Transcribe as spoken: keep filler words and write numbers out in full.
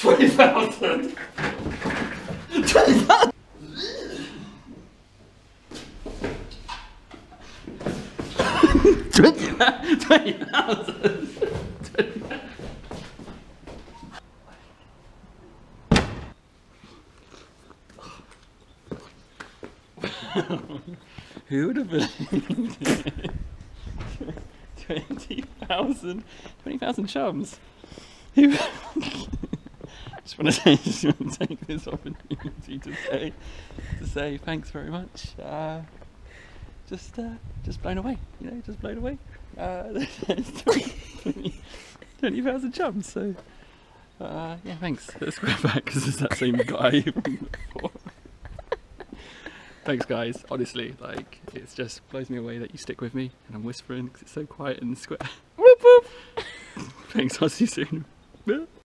twenty thousand! twenty thousand! twenty thousand! Who would have believed it? twenty thousand, twenty thousand chums. Who? Just want to say, just want to take this opportunity to say, to say thanks very much. Uh, just, uh, just blown away. You know, just blown away. Uh, twenty thousand chums. So, uh, yeah, thanks. Let's go back because it's that same guy from before. Thanks guys, honestly, like, it just blows me away that you stick with me and I'm whispering because it's so quiet in the square. Whoop whoop! Thanks, I'll see you soon.